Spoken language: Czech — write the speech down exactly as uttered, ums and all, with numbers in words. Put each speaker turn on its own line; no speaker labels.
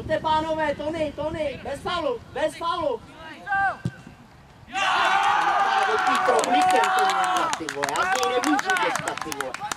Pojďte pánové, Tony, Tony, bez faulu, bez faulu. Já do tý prohlíkem to měla, ty vole, já z něj nemůžu dostat, ty vole.